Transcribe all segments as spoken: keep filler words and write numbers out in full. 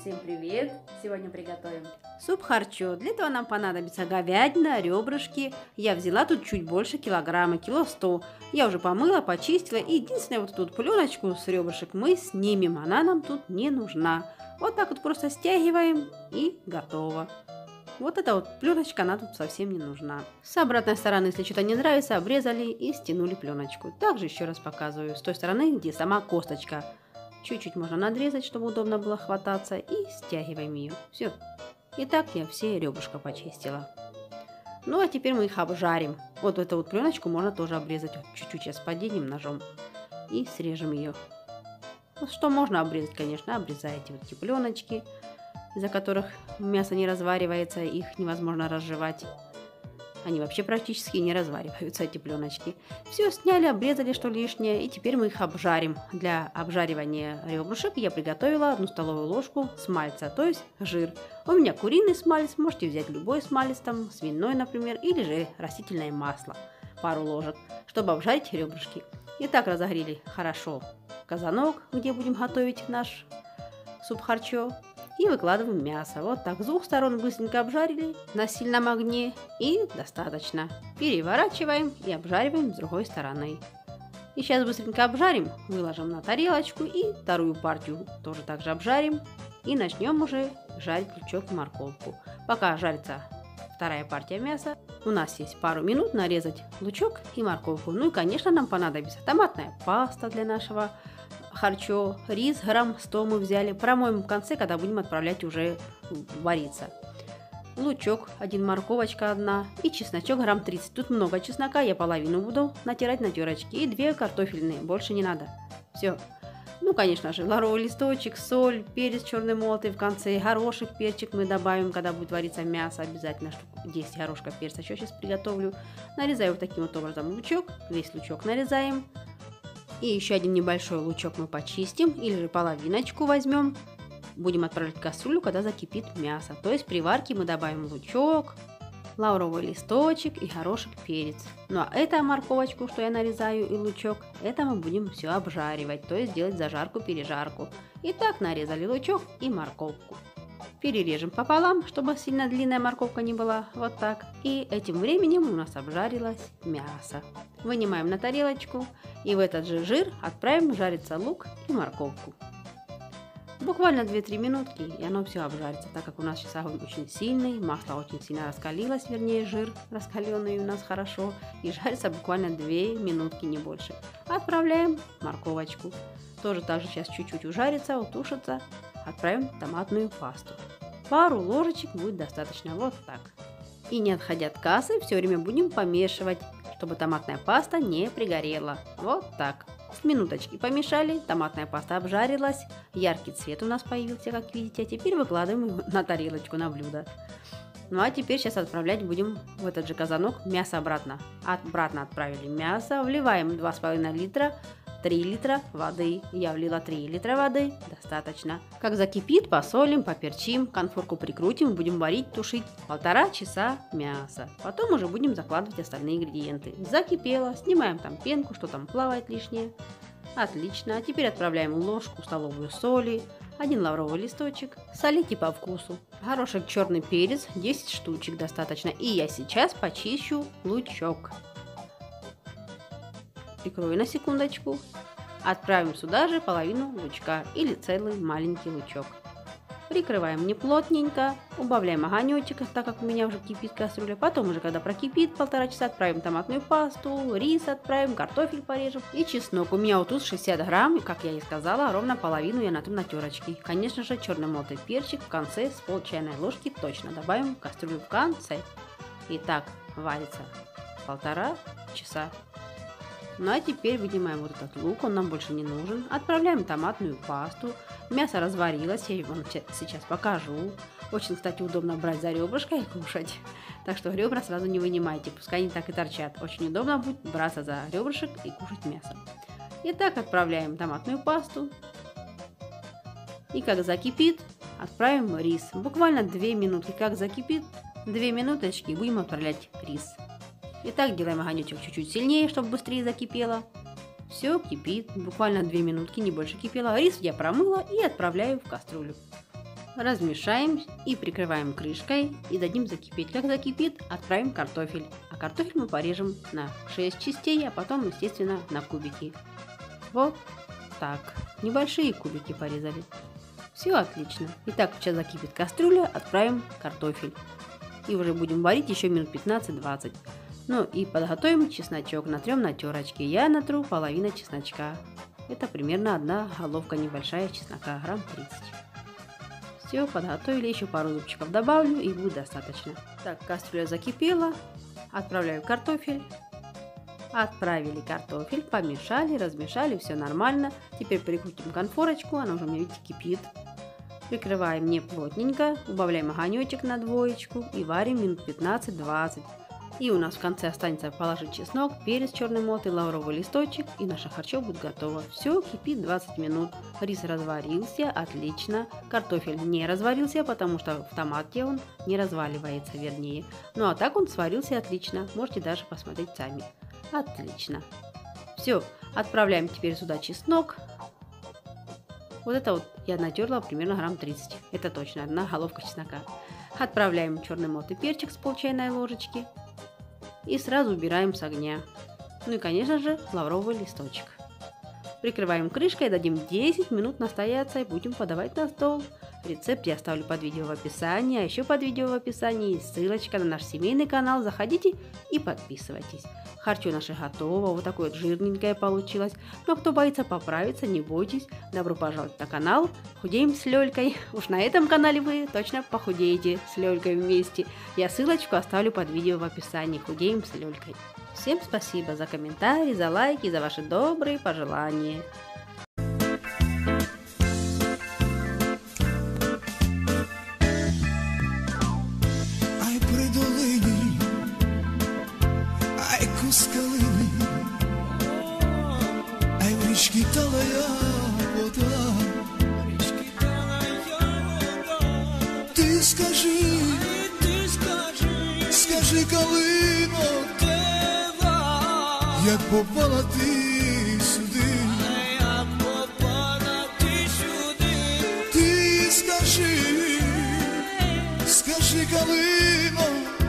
Всем привет! Сегодня приготовим суп харчо. Для этого нам понадобится говядина, ребрышки. Я взяла тут чуть больше килограмма, кило сто. Я уже помыла, почистила. И единственное, вот тут пленочку с ребрышек мы снимем. Она нам тут не нужна. Вот так вот просто стягиваем и готово. Вот эта вот пленочка, она тут совсем не нужна. С обратной стороны, если что-то не нравится, обрезали и стянули пленочку. Также еще раз показываю с той стороны, где сама косточка. Чуть-чуть можно надрезать, чтобы удобно было хвататься, и стягиваем ее. Все. Итак, я все ребрышка почистила. Ну а теперь мы их обжарим. Вот эту вот пленочку можно тоже обрезать. Вот чуть-чуть сейчас поденем ножом и срежем ее. Ну, что можно обрезать, конечно, обрезаете вот эти пленочки, из-за которых мясо не разваривается, их невозможно разжевать. Они вообще практически не развариваются, эти пленочки. Все, сняли, обрезали, что лишнее, и теперь мы их обжарим. Для обжаривания ребрышек я приготовила одну столовую ложку смальца, то есть жир. У меня куриный смалец, можете взять любой смалец, там свиной, например, или же растительное масло, пару ложек, чтобы обжарить ребрышки. Итак, разогрели хорошо казанок, где будем готовить наш суп харчо. И выкладываем мясо. Вот так с двух сторон быстренько обжарили на сильном огне. И достаточно. Переворачиваем и обжариваем с другой стороны. И сейчас быстренько обжарим, выложим на тарелочку и вторую партию тоже также обжарим. И начнем уже жарить лучок и морковку. Пока жарится вторая партия мяса, у нас есть пару минут нарезать лучок и морковку. Ну и, конечно, нам понадобится томатная паста для нашего харчо, рис грамм сто мы взяли, промоем в конце, когда будем отправлять уже вариться. Лучок один, морковочка одна и чесночок грамм тридцать. Тут много чеснока, я половину буду натирать на терочке. И две картофельные, больше не надо. Все. Ну, конечно же, лавровый листочек, соль, перец черный молотый в конце, горошек, перчик мы добавим, когда будет вариться мясо. Обязательно штук десять горошков перца еще сейчас приготовлю. Нарезаю вот таким вот образом лучок, весь лучок нарезаем. И еще один небольшой лучок мы почистим, или же половиночку возьмем. Будем отправлять в кастрюлю, когда закипит мясо. То есть при варке мы добавим лучок, лавровый листочек и горошек, перец. Ну а эту морковочку, что я нарезаю, и лучок, это мы будем все обжаривать. То есть делать зажарку-пережарку. Итак, нарезали лучок и морковку. Перережем пополам, чтобы сильно длинная морковка не была. Вот так. И этим временем у нас обжарилось мясо. Вынимаем на тарелочку. И в этот же жир отправим жариться лук и морковку. Буквально две-три минутки, и оно все обжарится, так как у нас сейчас огонь очень сильный, масло очень сильно раскалилось, вернее жир раскаленный у нас хорошо, и жарится буквально две минутки, не больше. Отправляем морковочку. Тоже также сейчас чуть-чуть ужарится, утушится. Отправим томатную пасту. Пару ложечек будет достаточно, вот так. И не отходя от кассы, все время будем помешивать, чтобы томатная паста не пригорела. Вот так. С минуточки помешали, томатная паста обжарилась, яркий цвет у нас появился, как видите. А теперь выкладываем его на тарелочку, на блюдо. Ну а теперь сейчас отправлять будем в этот же казанок мясо обратно. Обратно отправили мясо, вливаем два с половиной литра. три литра воды. Я влила три литра воды. Достаточно. Как закипит, посолим, поперчим, конфорку прикрутим, будем варить, тушить полтора часа мясо. Потом уже будем закладывать остальные ингредиенты. Закипело, снимаем там пенку, что там плавает лишнее. Отлично. А теперь отправляем ложку столовую соли, один лавровый листочек, солите по вкусу. Горошек, черный перец, десять штучек достаточно. И я сейчас почищу лучок. Прикрою на секундочку. Отправим сюда же половину лучка или целый маленький лучок. Прикрываем неплотненько, убавляем огонечек, так как у меня уже кипит кастрюля. Потом уже, когда прокипит полтора часа, отправим томатную пасту, рис отправим, картофель порежем и чеснок. У меня вот тут шестьдесят грамм, и, как я и сказала, ровно половину я натру на терочке. Конечно же, черный молотый перчик в конце с пол чайной ложки точно добавим в кастрюлю в конце. Итак, варится полтора часа. Ну а теперь вынимаем вот этот лук, он нам больше не нужен. Отправляем томатную пасту. Мясо разварилось, я вам сейчас покажу. Очень, кстати, удобно брать за ребрышко и кушать. Так что ребра сразу не вынимайте, пускай они так и торчат. Очень удобно будет браться за ребрышек и кушать мясо. Итак, отправляем томатную пасту. И как закипит, отправим рис. Буквально две минутки, как закипит, две минуточки, будем отправлять рис. Итак, делаем огонечек чуть-чуть сильнее, чтобы быстрее закипело. Все кипит, буквально две минутки, не больше кипело. Рис я промыла и отправляю в кастрюлю. размешаем и прикрываем крышкой и дадим закипеть. Как закипит, отправим картофель. А картофель мы порежем на шесть частей, а потом, естественно, на кубики. Вот так. Небольшие кубики порезали. Все отлично. Итак, сейчас закипит кастрюля, отправим картофель. И уже будем варить еще минут пятнадцать-двадцать. Ну и подготовим чесночок. Натрем на терочке. Я натру половину чесночка. Это примерно одна головка небольшая чеснока, грамм тридцать. Все, подготовили, еще пару зубчиков добавлю и будет достаточно. Так, кастрюля закипела, отправляю картофель. Отправили картофель, помешали, размешали, все нормально. Теперь прикрутим конфорочку, она уже, видите, кипит. Прикрываем не плотненько, убавляем огонечек на двоечку и варим минут пятнадцать-двадцать. И у нас в конце останется положить чеснок, перец черный молотый, лавровый листочек, и наше харчо будет готово. Все, кипит двадцать минут. Рис разварился, отлично. Картофель не разварился, потому что в томате он не разваливается, вернее. Ну а так он сварился отлично. Можете даже посмотреть сами. Отлично. Все, отправляем теперь сюда чеснок. Вот это вот я натерла примерно грамм тридцать. Это точно, одна головка чеснока. Отправляем черный молотый перчик с пол чайной ложечки. И сразу убираем с огня. Ну и, конечно же, лавровый листочек. Прикрываем крышкой, дадим десять минут настояться и будем подавать на стол. Рецепт я оставлю под видео в описании, а еще под видео в описании ссылочка на наш семейный канал. Заходите и подписывайтесь. Харчо наше готово, вот такое вот жирненькое получилось. Но кто боится поправиться, не бойтесь. Добро пожаловать на канал Худеем с Лёлькой. Уж на этом канале вы точно похудеете с Лёлькой вместе. Я ссылочку оставлю под видео в описании. Худеем с Лёлькой. Всем спасибо за комментарии, за лайки, за ваши добрые пожелания. Скалини, ай в річки талая вода, ти скажи, ти скажи, скажи, калино, як попала ти сюди, як попала ти сюди, ти скажи, скажи, калино,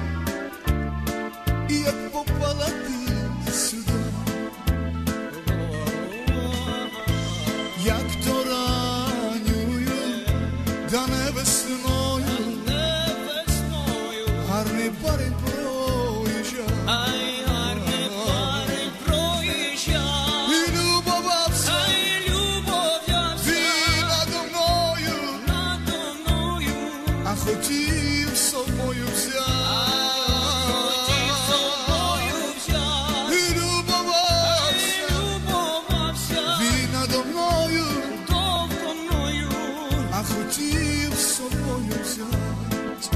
як попала ти сюди, як то ранньою, да не весною, гарний парень проїжджав, ай, гарний парень проїжджав, і любовався, і любовався, він надо мною, надо мною, а хотів собою взяти. Хотів з собою взять,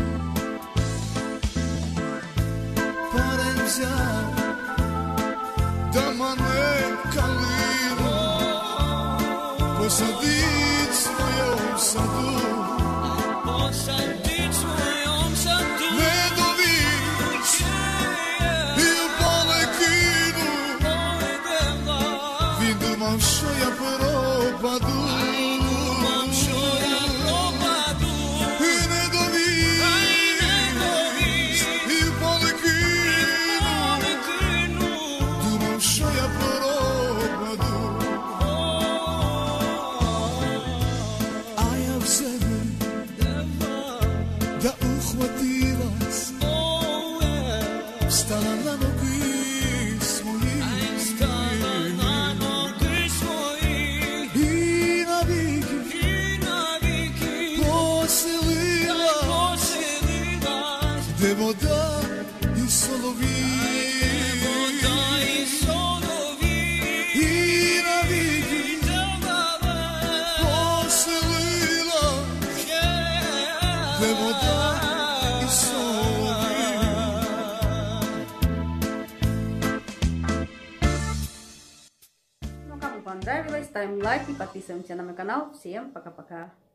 парень взяв, да мене калину посадить в своєму саду, посадить в своєму саду, не довіз і в поле кинув, він думав, що я пропаду. Да ухватилась, встала на ноги свої, встала на ноги свої, і навіки, і навіки поселила, поселилась, де вода і соловій, де вода і соловій, і навіки поселила, де вода. Ну, как вам понравилось, ставим лайки, подписываемся на мой канал. Всем пока-пока.